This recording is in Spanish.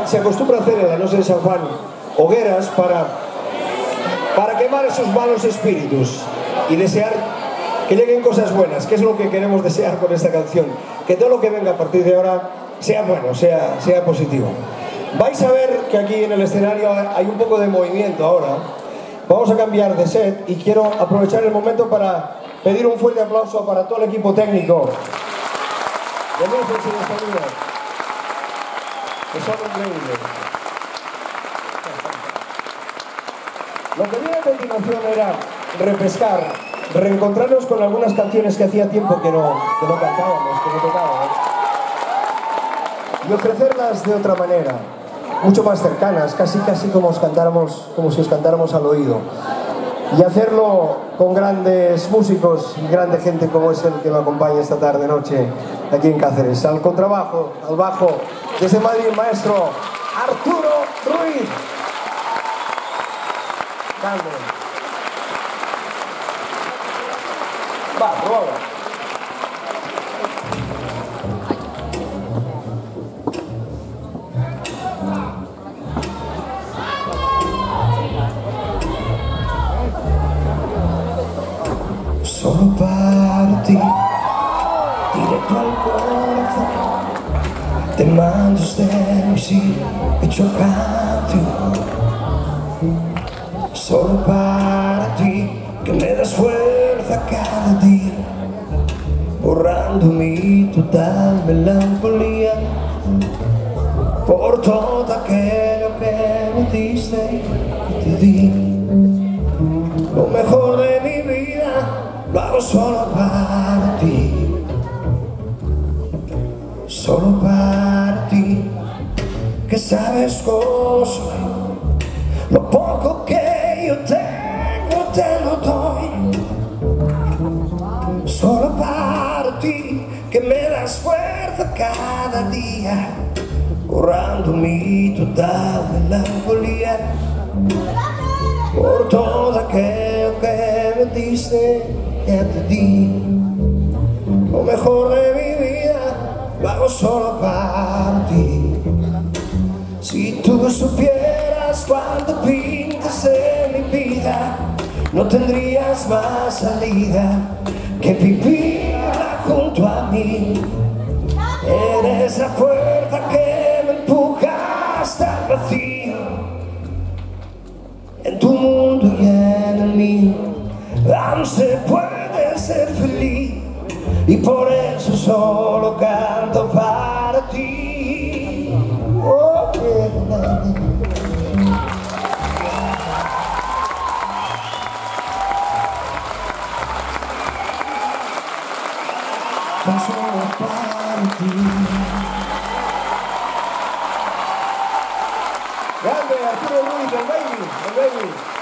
se acostumbra a hacer en la noche de San Juan hogueras para quemar esos malos espíritus y desear que lleguen cosas buenas, que es lo que queremos desear con esta canción, que todo lo que venga a partir de ahora sea bueno, sea positivo. Vais a ver que aquí en el escenario hay un poco de movimiento ahora. Vamos a cambiar de set y quiero aprovechar el momento para pedir un fuerte aplauso para todo el equipo técnico de luces y de sonido, que son increíbles. Lo que viene a continuación era repescar, reencontrarnos con algunas canciones que hacía tiempo que no cantábamos, que no tocábamos, y ofrecerlas de otra manera, mucho más cercanas, casi como si os cantáramos al oído, y hacerlo con grandes músicos y grande gente como es el que me acompaña esta tarde noche aquí en Cáceres. Al contrabajo, al bajo, desde Madrid, el maestro Arturo Ruiz. Va, rola. Solo para ti, directo al corazón, te mando este misil hecho canción. Solo para ti, que me das fuerza cada día, borrando mi total melancolía, por todo aquello que me diste, que te di. Lo mejor de mi vida lo hago solo para ti, solo para ti, que sabes cómo soy. Lo poco que yo tengo te lo doy, solo para ti, que me das fuerza cada día, borrando mi total melancolía, por todo aquello que me diste, que te di. Lo mejor de mi vida lo hago solo para ti. Si tú supieras cuánto pintas en mi vida, no tendrías más salida que vivirla junto a mí. Eres la fuerza que me empuja hasta el vacío, en tu mundo y en el mío. Aún se puede ser feliz, y por eso solo canto para ti. Oh, solo para ti. Grande, Arturo Ruiz, el baby.